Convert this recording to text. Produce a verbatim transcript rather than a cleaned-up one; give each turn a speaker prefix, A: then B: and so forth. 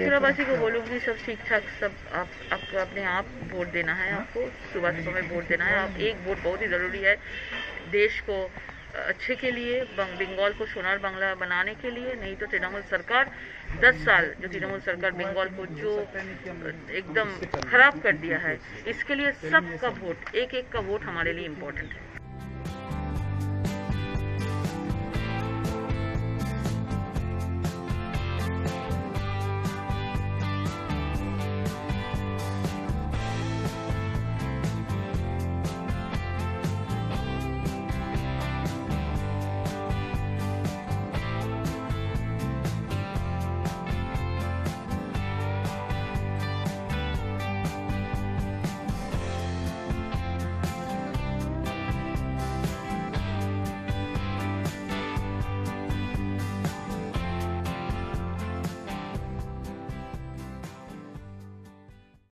A: मथुरावासी को बोलूँगी सब ठीक ठाक, सब आप आपको अपने आप वोट देना है, आपको सुबह सुबह में वोट देना है। आप एक वोट बहुत ही ज़रूरी है देश को अच्छे के लिए, बंगाल को सोनार बांग्ला बनाने के लिए। नहीं तो तृणमूल सरकार दस साल जो तृणमूल सरकार बंगाल को जो एकदम खराब कर दिया है, इसके लिए सबका वोट, एक एक का वोट हमारे लिए इम्पोर्टेंट है।